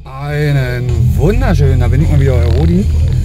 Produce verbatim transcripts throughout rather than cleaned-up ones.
Einen wunderschönen, da bin ich mal wieder, euer Rudi.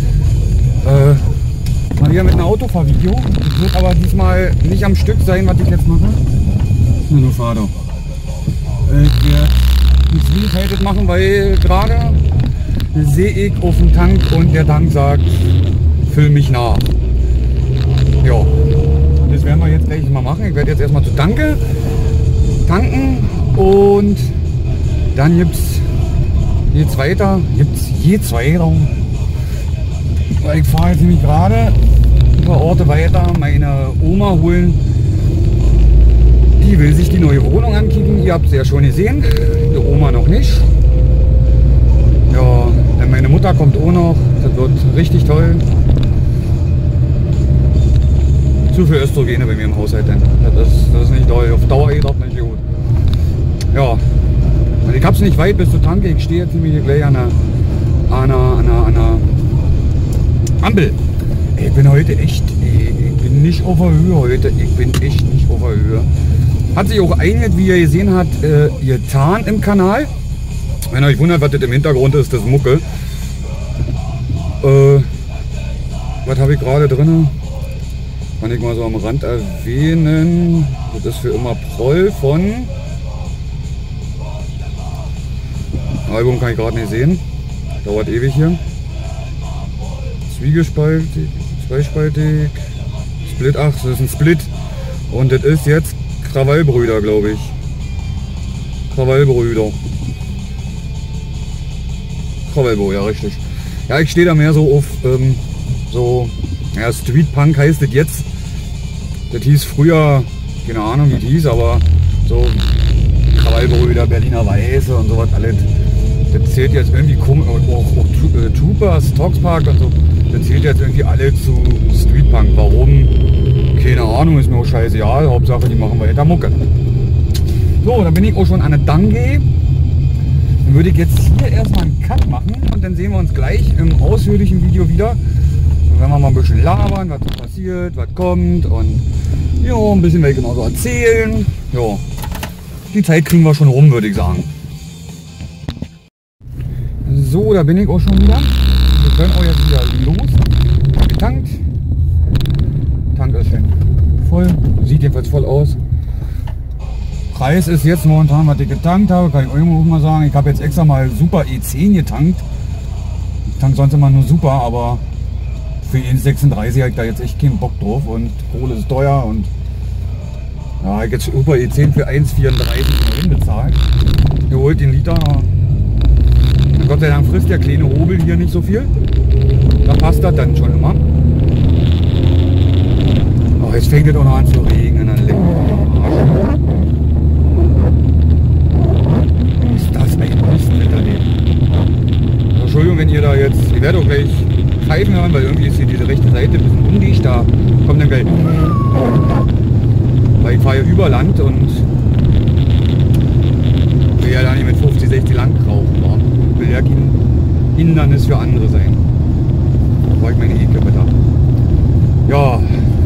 Äh, mal wieder mit einem Autofahrvideo. Das wird aber diesmal nicht am Stück sein, was ich jetzt mache. Na du Vater. Äh, ich werde ein Zweifeltes machen, weil gerade sehe ich auf dem Tank und der Tank sagt, füll mich nach. Ja, das werden wir jetzt gleich mal machen. Ich werde jetzt erstmal zu Tanke, tanken und dann gibt es jetzt weiter, gibt es jetzt weiter. Ich fahre jetzt nämlich gerade ein paar Orte weiter, meine Oma holen. Die will sich die neue Wohnung ankicken. Ihr habt es ja schon gesehen, die Oma noch nicht. Ja, meine Mutter kommt auch noch. Das wird richtig toll. Zu viel Östrogene bei mir im Haushalt, denn das ist, das ist nicht toll. Auf Dauer geht das nicht gut. Ja, und ich hab's nicht weit bis zur Tanke. Ich stehe jetzt nämlich gleich an einer, an einer, an einer, an einer Ampel. Ich bin heute echt, ich bin nicht auf der Höhe heute. Ich bin echt nicht auf der Höhe. Hat sich auch einiges, wie ihr gesehen habt, äh, getan im Kanal. Wenn ihr euch wundert, was das im Hintergrund ist, das Mucke. Äh, was habe ich gerade drin? Kann ich mal so am Rand erwähnen. Das ist für immer Proll von. Album kann ich gerade nicht sehen. Dauert ewig hier. Zwiegespaltig, zweispaltig. Split, ach, das ist ein Split. Und das ist jetzt Krawallbrüder, glaube ich. Krawallbrüder. Krawallbo, ja richtig. Ja, ich stehe da mehr so auf ähm, so, ja, Street Punk heißt das jetzt. Das hieß früher, keine Ahnung wie das hieß, aber so Krawallbrüder, Berliner Weiße und sowas alles. Das zählt jetzt irgendwie, auch, auch, auch Troopers, Toxpark und so, das zählt jetzt irgendwie alle zu Street Punk. Warum? Keine Ahnung, ist mir auch scheißegal. Hauptsache, die machen weiter Mucke. So, dann bin ich auch schon an der Dange. Dann würde ich jetzt hier erstmal einen Cut machen und dann sehen wir uns gleich im ausführlichen Video wieder. Dann werden wir mal ein bisschen labern, was so passiert, was kommt und ja, ein bisschen welche noch so erzählen. Ja, die Zeit kriegen wir schon rum, würde ich sagen. So, da bin ich auch schon wieder. Wir können auch jetzt wieder los. Getankt. Tank ist schön voll. Sieht jedenfalls voll aus. Preis ist jetzt momentan, was ich getankt habe, kann ich euch auch mal sagen. Ich habe jetzt extra mal Super E zehn getankt. Ich tank sonst immer nur Super, aber für eins sechsunddreißig habe ich da jetzt echt keinen Bock drauf und Kohle ist teuer und ja, ich habe jetzt Super E zehn für eins vierunddreißig bezahlt. Geholt den Liter. Gott sei Dank frisst der kleine Hobel hier nicht so viel. Da passt das dann schon immer. Oh, jetzt fängt es auch noch an zu regnen. Dann leckt ist das ein Mistwetter? Entschuldigung, wenn ihr da jetzt, ihr werdet auch gleich pfeifen hören, weil irgendwie ist hier diese rechte Seite ein bisschen undicht. Da kommt dann gleich, weil ich fahre ja über Land und will ja da nicht mit fünfzig, sechzig lang rauchen. War. Will ja kein Hindernis für andere sein. Da war ich meine E-Kippe da. Ja.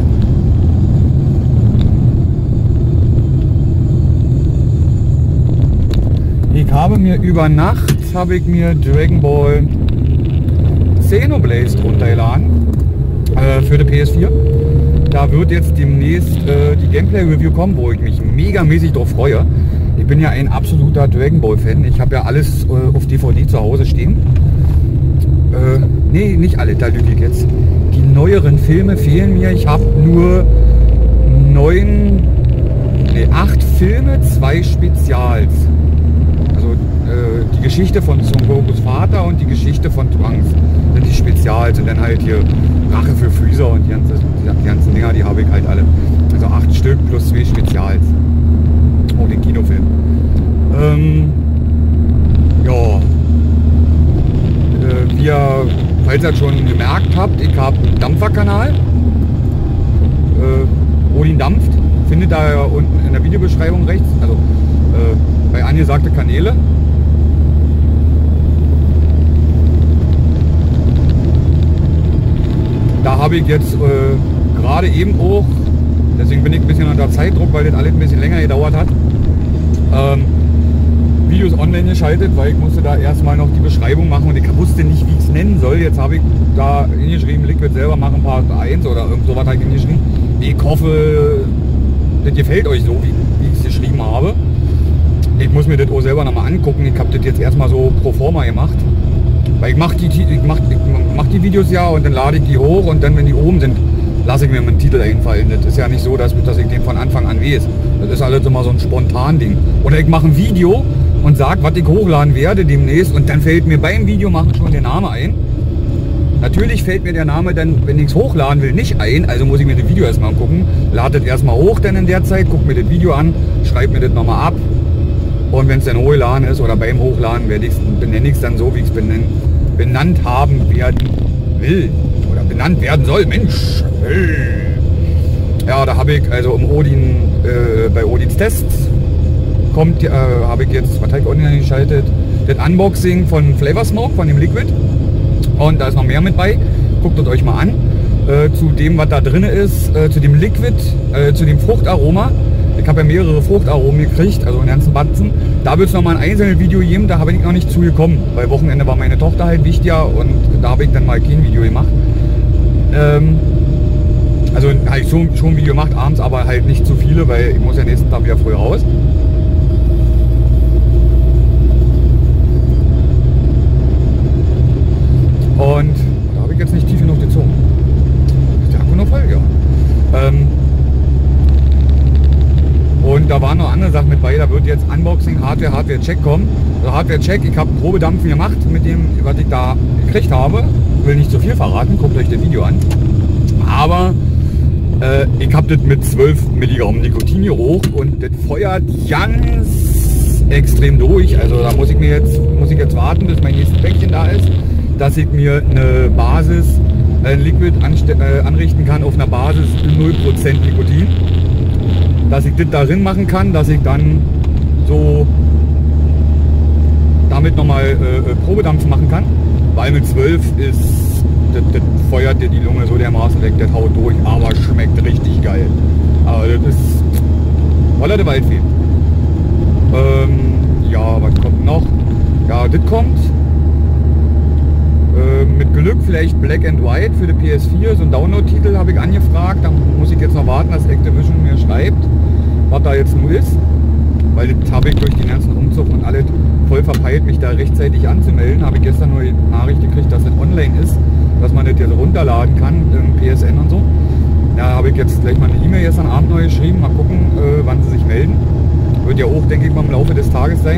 Ich habe mir über Nacht habe ich mir Dragon Ball Xenoblade runtergeladen äh, für die P S vier. Da wird jetzt demnächst äh, die Gameplay-Review kommen, wo ich mich megamäßig drauf freue. Ich bin ja ein absoluter Dragon Ball Fan. Ich habe ja alles äh, auf D V D zu Hause stehen. Äh, nee, nicht alle, da lüge ich jetzt. Die neueren Filme fehlen mir. Ich habe nur neun, nee, acht Filme, zwei Spezials. Also äh, die Geschichte von Son Gokus Vater und die Geschichte von Trunks sind die Spezials. Und dann halt hier Rache für Freezer und die ganzen, die ganzen Dinger, die habe ich halt alle. Also acht Stück plus zwei Spezials. Oh, den Kinofilm. Ähm, ja. Äh, wie ihr, falls ihr das schon gemerkt habt, ich habe einen Dampferkanal. Äh, Odin dampft. Findet da ja unten in der Videobeschreibung rechts. Also äh, bei angesagte Kanäle. Da habe ich jetzt äh, gerade eben auch, deswegen bin ich ein bisschen unter Zeitdruck, weil das alles ein bisschen länger gedauert hat, ähm, Videos online geschaltet, weil ich musste da erstmal noch die Beschreibung machen und ich wusste nicht, wie ich es nennen soll. Jetzt habe ich da hingeschrieben, Liquid selber machen Part eins oder irgend sowas habe ich hingeschrieben. Ich hoffe, das gefällt euch so, wie, wie ich es geschrieben habe. Ich muss mir das auch selber nochmal angucken. Ich habe das jetzt erstmal so pro forma gemacht. Weil ich mache die, ich mach, ich mach die Videos ja und dann lade ich die hoch und dann, wenn die oben sind, lasse ich mir einen Titel einfallen. Das ist ja nicht so, dass, dass ich den von Anfang an weiß. Das ist alles immer so ein spontan Ding. Oder ich mache ein Video und sage, was ich hochladen werde demnächst und dann fällt mir beim Video machen schon der Name ein. Natürlich fällt mir der Name dann, wenn ich es hochladen will, nicht ein. Also muss ich mir das Video erstmal angucken. Lade das erstmal hoch dann in der Zeit, gucke mir das Video an, schreibe mir das nochmal ab. Und wenn es dann hochgeladen ist oder beim Hochladen, werde ich's, benenne ich es dann so, wie ich es benennt, benannt haben werden will. Oder benannt werden soll. Mensch! Ja, da habe ich also im Odin, äh, bei Odins Tests kommt, äh, habe ich jetzt, was habe ich online geschaltet? Das Unboxing von Flavor Smoke, von dem Liquid. Und da ist noch mehr mit bei. Guckt es euch mal an. Äh, zu dem, was da drin ist, äh, zu dem Liquid, äh, zu dem Fruchtaroma. Ich habe ja mehrere Fruchtaromen gekriegt, also einen ganzen Batzen. Da wird es nochmal ein einzelnes Video geben, da habe ich noch nicht zugekommen. Weil Wochenende war meine Tochter halt wichtiger und da habe ich dann mal kein Video gemacht. Ähm, also habe ich schon, schon ein Video gemacht, abends, aber halt nicht zu viele, weil ich muss ja nächsten Tag wieder früh raus. Und da habe ich jetzt nicht tief genug gezogen. Ist der Akku noch voll? Ja. Ähm, Und da waren noch andere Sachen mit bei. Da wird jetzt Unboxing, Hardware, Hardware-Check kommen. Also Hardware-Check, ich habe Probedampfen gemacht mit dem, was ich da gekriegt habe. Ich will nicht zu viel verraten, guckt euch das Video an. Aber äh, ich habe das mit zwölf Milligramm Nikotin hier hoch und das feuert ganz extrem durch. Also da muss ich mir jetzt, muss ich jetzt warten, bis mein nächstes Päckchen da ist, dass ich mir eine Basis, ein Liquid äh, anrichten kann auf einer Basis null Prozent Nikotin. Dass ich das darin machen kann, dass ich dann so damit nochmal äh, Probedampf machen kann. Weil mit zwölf ist, das, das feuert dir die Lunge so dermaßen weg, das haut durch, aber schmeckt richtig geil. Aber das ist voller der Waldfee. Ähm, ja, was kommt noch? Ja, das kommt. Äh, mit Glück vielleicht Black and White für die P S vier, so ein Download-Titel habe ich angefragt. Da muss ich jetzt noch warten, dass Activision mir schreibt, was da jetzt nur ist. Weil das habe ich durch den ganzen Umzug und alles voll verpeilt, mich da rechtzeitig anzumelden. Habe ich gestern nur die Nachricht gekriegt, dass es online ist, dass man das jetzt runterladen kann, im P S N und so. Ja, habe ich jetzt gleich mal eine E-Mail gestern Abend neu geschrieben. Mal gucken, äh, wann sie sich melden. Wird ja auch, denke ich mal, im Laufe des Tages sein.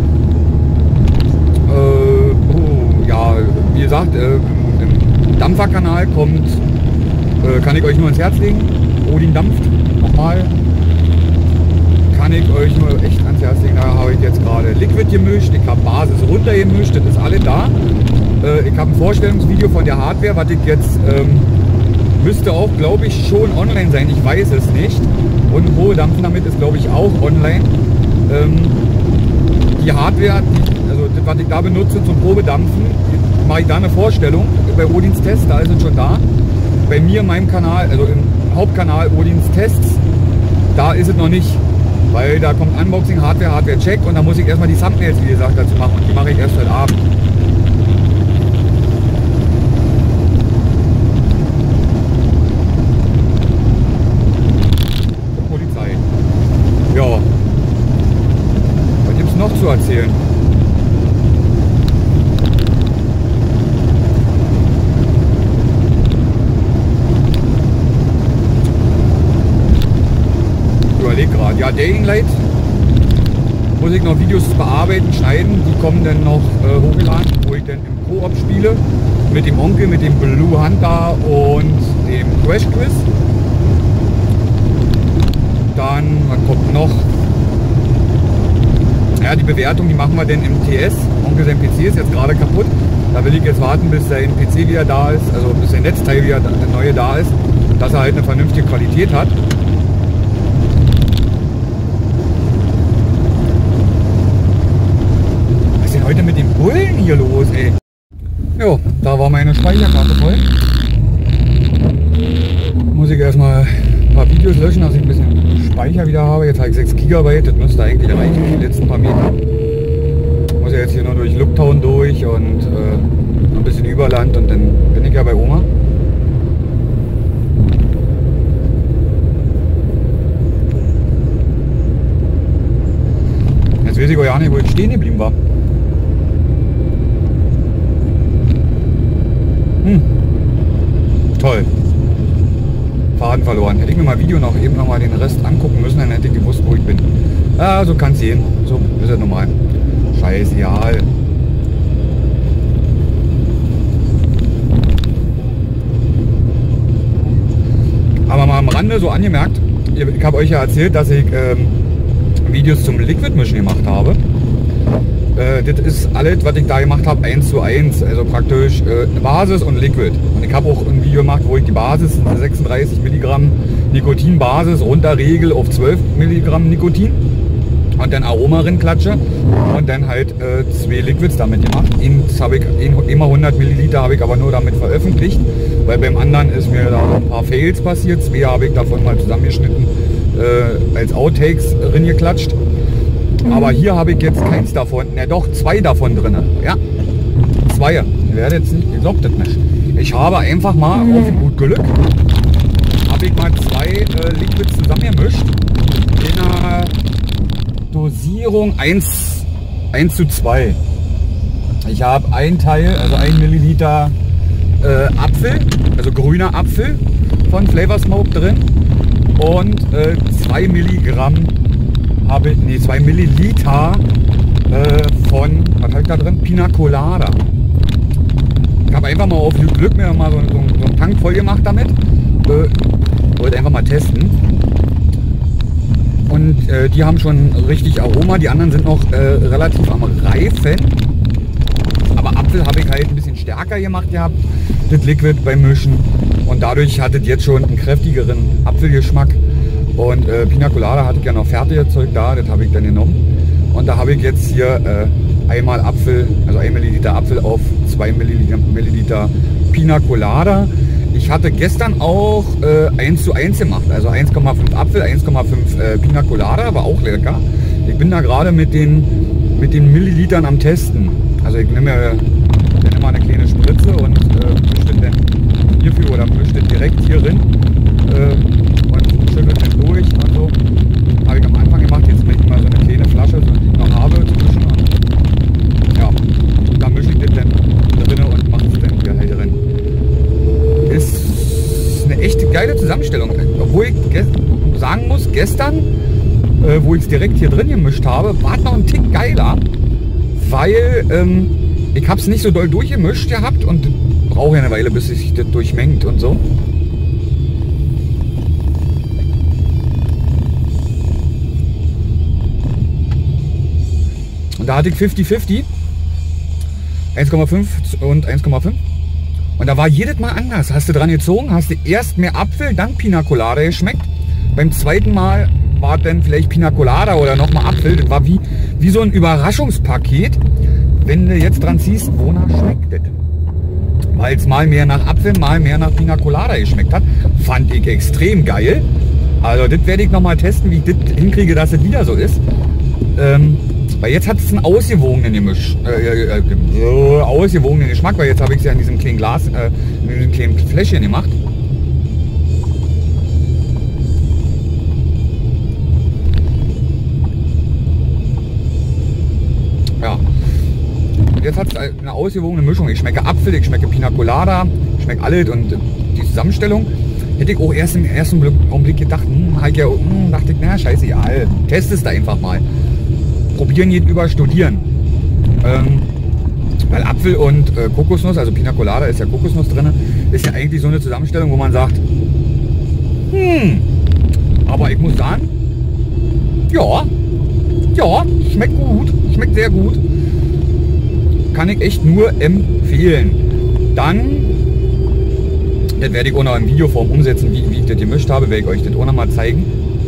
Äh, oh, ja, wie gesagt, äh, im Dampferkanal kommt, äh, kann ich euch nur ins Herz legen. Odin dampft, nochmal. Kann ich euch nur echt ans Herz legen. Da habe ich jetzt gerade Liquid gemischt, ich habe Basis runter gemischt, das ist alle da. Äh, ich habe ein Vorstellungsvideo von der Hardware, was ich jetzt, ähm, müsste auch, glaube ich, schon online sein, ich weiß es nicht. Und hohe Dampfen damit ist, glaube ich, auch online. Ähm, die Hardware, die, also das, was ich da benutze zum Probedampfen, mache ich da eine Vorstellung bei Odins Tests, da ist es schon da. Bei mir in meinem Kanal, also im Hauptkanal Odins Tests, da ist es noch nicht. Weil da kommt Unboxing, Hardware, Hardware-Check und da muss ich erstmal die Thumbnails, wie gesagt, dazu machen. Und die mache ich erst heute Abend. Polizei. Ja. Was gibt es noch zu erzählen? Gerade. Ja, Dying Light muss ich noch Videos bearbeiten, schneiden. Die kommen dann noch äh, hochgeladen, wo ich dann im Koop spiele. Mit dem Onkel, mit dem Blue Hunter und dem Crash Quiz. Dann, was kommt noch? Ja, die Bewertung, die machen wir dann im T S. Onkel, sein P C ist jetzt gerade kaputt. Da will ich jetzt warten, bis sein P C wieder da ist, also bis sein Netzteil wieder der neue da ist, dass er halt eine vernünftige Qualität hat. Heute mit den Bullen hier los, ey. Jo, da war meine Speicherkarte voll. Muss ich erstmal ein paar Videos löschen, dass ich ein bisschen Speicher wieder habe. Jetzt habe ich sechs Gigabyte, das müsste eigentlich reichen, die letzten paar Meter. muss ja jetzt hier nur durch Looktown durch und äh, ein bisschen Überland und dann bin ich ja bei Oma. Jetzt weiß ich auch ja nicht, wo ich stehen geblieben war. Hm. Toll. Faden verloren. Hätte ich mir mal Video noch eben noch mal den Rest angucken müssen, dann hätte ich gewusst, wo ich bin. Ja, so kann es gehen. So ist es normal. Scheißegal. Aber mal am Rande so angemerkt, ich habe euch ja erzählt, dass ich ähm, Videos zum Liquid Mischen gemacht habe. Äh, das ist alles, was ich da gemacht habe, eins zu eins. Also praktisch äh, eine Basis und Liquid. Und ich habe auch ein Video gemacht, wo ich die Basis, sechsunddreißig Milligramm Nikotinbasis, runterregel auf zwölf Milligramm Nikotin. Und dann Aroma drin klatsche. Und dann halt äh, zwei Liquids damit gemacht. Eins habe ich, immer hundert Milliliter habe ich aber nur damit veröffentlicht. Weil beim anderen ist mir da ein paar Fails passiert. Zwei habe ich davon mal zusammengeschnitten, äh, als Outtakes drin geklatscht. Aber hier habe ich jetzt keins davon, ne doch, zwei davon drin. Ja, zwei. Ihr werdet jetzt nicht, ihr glaubt das nicht. Ich habe einfach mal auf gut Glück, habe ich mal zwei äh, Liquids zusammengemischt. In einer Dosierung eins zu zwei. Ich habe ein Teil, also ein Milliliter äh, Apfel, also grüner Apfel von Flavor Smoke drin. Und äh, zwei Milligramm habe ich, nee, zwei Milliliter äh, von, was habe ich da drin? Pina Colada. Ich habe einfach mal auf Glück mir mal so, so, so einen Tank voll gemacht damit. Äh, wollte einfach mal testen. Und äh, die haben schon richtig Aroma, die anderen sind noch äh, relativ am Reifen. Aber Apfel habe ich halt ein bisschen stärker gemacht gehabt, das Liquid beim Mischen. Und dadurch hat es jetzt schon einen kräftigeren Apfelgeschmack. Und äh, Pina Colada hatte ich ja noch fertiges Zeug da, das habe ich dann genommen. Und da habe ich jetzt hier äh, einmal Apfel, also ein Milliliter Apfel auf zwei Milliliter, Milliliter Pina Colada. Ich hatte gestern auch äh, eins zu eins gemacht, also eins Komma fünf Apfel, eins Komma fünf äh, Pina Colada, war auch lecker. Ich bin da gerade mit den, mit den Millilitern am Testen. Also ich nehme mir dann immer eine kleine Spritze und äh, mische das dann hierfür oder mische das direkt hier drin. Äh, und schüttel das durch und so. Habe ich am Anfang gemacht, jetzt nehme ich mal so eine kleine Flasche, so die ich noch habe, zu mischen. Und ja, da mische ich das dann drin und mache es dann hier halt drin. Ist eine echt geile Zusammenstellung. Obwohl ich sagen muss, gestern, äh, wo ich es direkt hier drin gemischt habe, war es noch ein Tick geiler, weil ähm, ich habe es nicht so doll durchgemischt gehabt und brauche ja eine Weile, bis sich das durchmengt und so. Und da hatte ich fünfzig fünfzig, eins Komma fünf und eins Komma fünf. Und da war jedes Mal anders. Hast du dran gezogen, hast du erst mehr Apfel, dann Pina Colada geschmeckt. Beim zweiten Mal war dann vielleicht Pina Colada oder nochmal Apfel. Das war wie, wie so ein Überraschungspaket. Wenn du jetzt dran ziehst, wonach schmeckt das? Weil es mal mehr nach Apfel, mal mehr nach Pina Colada geschmeckt hat. Fand ich extrem geil. Also das werde ich nochmal testen, wie ich das hinkriege, dass es wieder so ist. Ähm, Weil jetzt hat es einen ausgewogenen Gemisch, äh, äh, äh, ausgewogenen Geschmack, weil jetzt habe ich es ja in diesem kleinen Glas, äh, in diesem kleinen Fläschchen gemacht. Ja. Und jetzt hat es eine ausgewogene Mischung. Ich schmecke Apfel, ich schmecke Pina Colada, ich schmecke alles und die Zusammenstellung. Hätte ich auch erst im ersten Augenblick gedacht, hm, halt ja, hm, dachte ich, na scheiße, ja, testest da einfach mal. Probieren geht über Studieren. Ähm, weil Apfel und äh, Kokosnuss, also Pina Colada ist ja Kokosnuss drin, ist ja eigentlich so eine Zusammenstellung, wo man sagt, hm, aber ich muss sagen, ja, ja, schmeckt gut, schmeckt sehr gut. Kann ich echt nur empfehlen. Dann, das werde ich auch noch in Videoform umsetzen, wie, wie ich das gemischt habe, werde ich euch das auch noch mal zeigen.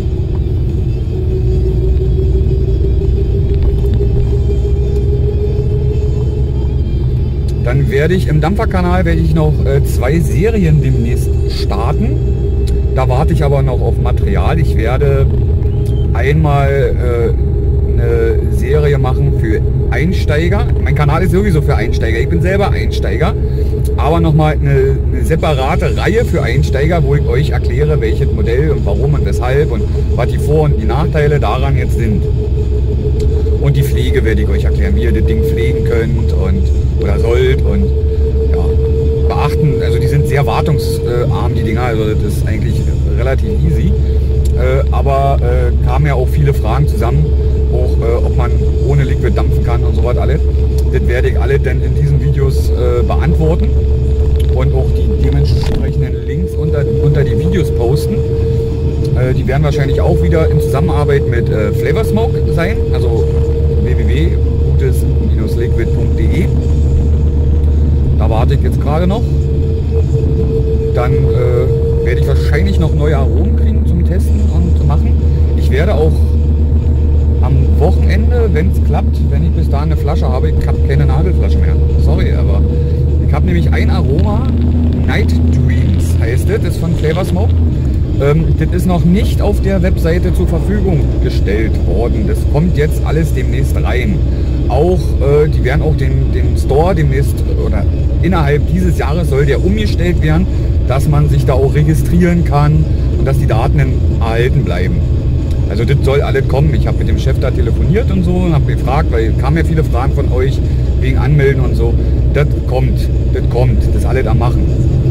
Dann werde ich im Dampferkanal werde ich noch äh, zwei Serien demnächst starten. Da warte ich aber noch auf Material. Ich werde einmal äh, eine Serie machen für Einsteiger. Mein Kanal ist sowieso für Einsteiger. Ich bin selber Einsteiger. Aber nochmal eine, eine separate Reihe für Einsteiger, wo ich euch erkläre, welches Modell und warum und weshalb und was die Vor- und die Nachteile daran jetzt sind. Und die Pflege werde ich euch erklären, wie ihr das Ding pflegen könnt und oder sollt und ja, beachten. Also die sind sehr wartungsarm, die Dinger. Also das ist eigentlich relativ easy. Äh, aber äh, kamen ja auch viele Fragen zusammen, auch äh, ob man ohne Liquid dampfen kann und so was alles. Das werde ich alle dann in diesen Videos äh, beantworten und auch die dementsprechenden Links unter, unter die Videos posten. Äh, die werden wahrscheinlich auch wieder in Zusammenarbeit mit äh, Flavor Smoke sein, also w w w punkt gutes Bindestrich liquid punkt de. Da warte ich jetzt gerade noch. Dann äh, werde ich wahrscheinlich noch neue Aromen kriegen zum Testen und machen. Ich werde auch am Wochenende, wenn es klappt, wenn ich bis dahin eine Flasche habe, ich habe keine Nagelflasche mehr. Sorry, aber ich habe nämlich ein Aroma, Night Dreams heißt es, das ist von Flavor Smoke. Ähm, das ist noch nicht auf der Webseite zur Verfügung gestellt worden. Das kommt jetzt alles demnächst rein. Auch, äh, die werden auch den, den Store demnächst, oder innerhalb dieses Jahres soll der umgestellt werden, dass man sich da auch registrieren kann und dass die Daten erhalten bleiben. Also das soll alles kommen. Ich habe mit dem Chef da telefoniert und so und habe gefragt, weil kamen ja viele Fragen von euch wegen Anmelden und so. Das kommt, das kommt, das ist alles am Machen.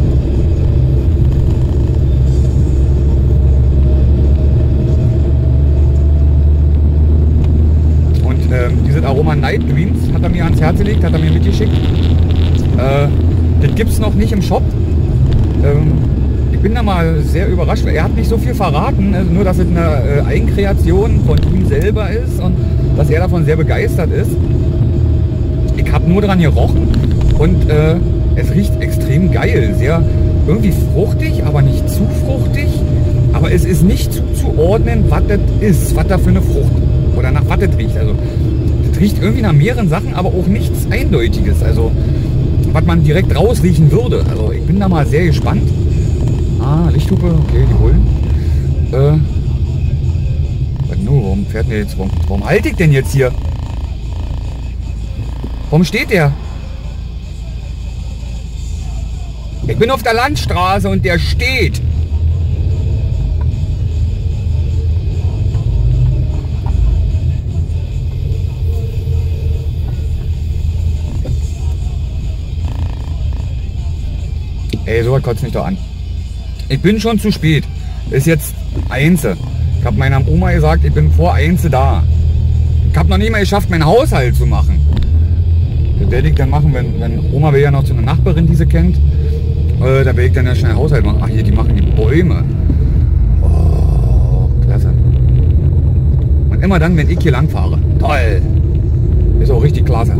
Und ähm, dieses Aroma Night Dreams hat er mir ans Herz gelegt, hat er mir mitgeschickt. Äh, das gibt es noch nicht im Shop. Ähm, Ich bin da mal sehr überrascht, weil er hat nicht so viel verraten, also nur, dass es eine Eigenkreation von ihm selber ist und dass er davon sehr begeistert ist. Ich habe nur dran gerochen und äh, es riecht extrem geil, sehr irgendwie fruchtig, aber nicht zu fruchtig. Aber es ist nicht zuzuordnen, was das ist, was da für eine Frucht oder nach was das riecht. Also das riecht irgendwie nach mehreren Sachen, aber auch nichts Eindeutiges, also was man direkt rausriechen würde. Also ich bin da mal sehr gespannt. Ah, Lichthupe, okay, die Bullen. Äh, nur, warum fährt der jetzt? Warum, warum halte ich denn jetzt hier? Warum steht der? Ich bin auf der Landstraße und der steht. Ey, sowas kotzt mich doch an. Ich bin schon zu spät. Ist jetzt eins. Ich habe meiner Oma gesagt, ich bin vor eins da. Ich habe noch nicht mal geschafft, meinen Haushalt zu machen. Das werde ich dann machen, wenn, wenn Oma will ja noch zu einer Nachbarin, die sie kennt. Äh, da werde ich dann ja schnell Haushalt machen. Ach, hier, die machen die Bäume. Oh, klasse. Und immer dann, wenn ich hier lang fahre. Toll. Ist auch richtig klasse.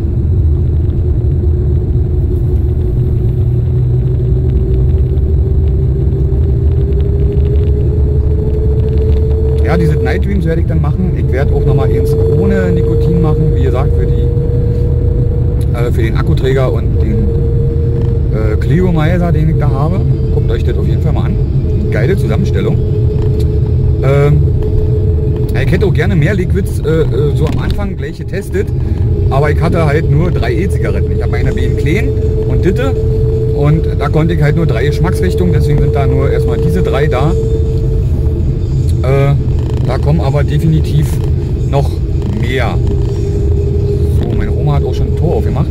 Ja, diese Night Dreams werde ich dann machen. Ich werde auch nochmal eins ohne Nikotin machen, wie gesagt, für, die, äh, für den Akkuträger und den äh, Cleomizer, den ich da habe. Guckt euch das auf jeden Fall mal an. Geile Zusammenstellung. Ähm, ich hätte auch gerne mehr Liquids äh, so am Anfang gleich getestet, aber ich hatte halt nur drei E-Zigaretten. Ich habe meine B M Kleen und Ditte und da konnte ich halt nur drei Geschmacksrichtungen, deswegen sind da nur erstmal diese drei da. Äh, Da kommen aber definitiv noch mehr. So, meine Oma hat auch schon ein Tor aufgemacht.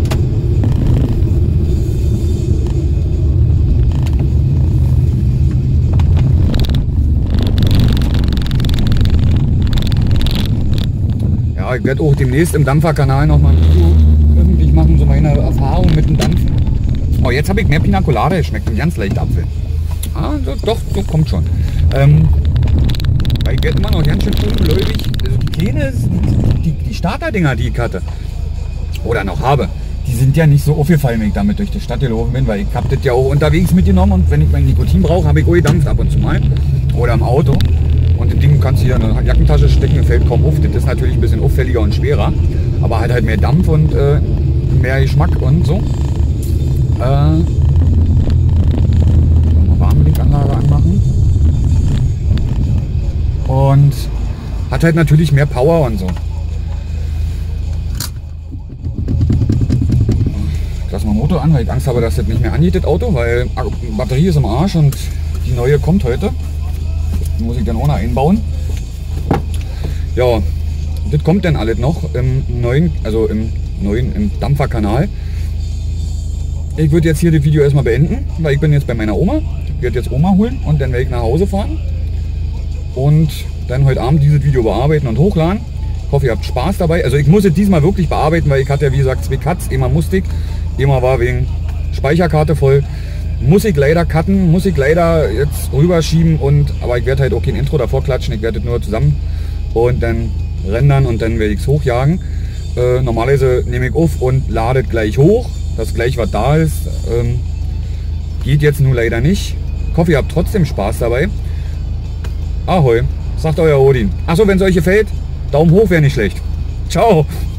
Ja, ich werde auch demnächst im Dampferkanal noch mal ein Video öffentlich machen, so meine Erfahrung mit dem Dampfen. Oh, jetzt habe ich mehr Pina Colada geschmeckt und ganz leicht Apfel. Ah, so, doch, so kommt schon. Ähm, Ich werde immer noch ganz schön ungläubig. Also die kleine, die, die Starter-Dinger, die ich hatte oder noch habe, die sind ja nicht so aufgefallen, wenn ich damit durch die Stadt gelaufen bin, weil ich habe das ja auch unterwegs mitgenommen und wenn ich mein Nikotin brauche, habe ich auch gedampft ab und zu mal. Oder im Auto. Und das Ding kannst du hier in eine Jackentasche stecken, fällt kaum auf. Das ist natürlich ein bisschen auffälliger und schwerer, aber hat halt mehr Dampf und äh, mehr Geschmack und so. Äh, Warmbliedanlage anmachen. Und hat halt natürlich mehr Power und so. Auto an, weil ich Angst habe, dass das nicht mehr angeht, das Auto, weil Batterie ist im Arsch und die neue kommt heute. Die muss ich dann auch noch einbauen. Ja, das kommt dann alles noch im neuen, also im neuen, im Dampferkanal. Ich würde jetzt hier das Video erstmal beenden, weil ich bin jetzt bei meiner Oma. Ich werde jetzt Oma holen und dann werde ich nach Hause fahren. Und dann heute Abend dieses Video bearbeiten und hochladen. Ich hoffe, ihr habt Spaß dabei. Also ich muss es diesmal wirklich bearbeiten, weil ich hatte ja wie gesagt zwei Cuts. Immer musste ich, immer war wegen Speicherkarte voll. Muss ich leider cutten, muss ich leider jetzt rüberschieben. Und, aber ich werde halt auch kein Intro davor klatschen. Ich werde es nur zusammen und dann rendern und dann werde ich es hochjagen. Äh, normalerweise nehme ich auf und lade gleich hoch, dass gleich was da ist. Ähm, geht jetzt nur leider nicht. Ich hoffe, ihr habt trotzdem Spaß dabei. Ahoi, sagt euer Odin. Achso, wenn es euch gefällt, Daumen hoch wäre nicht schlecht. Ciao.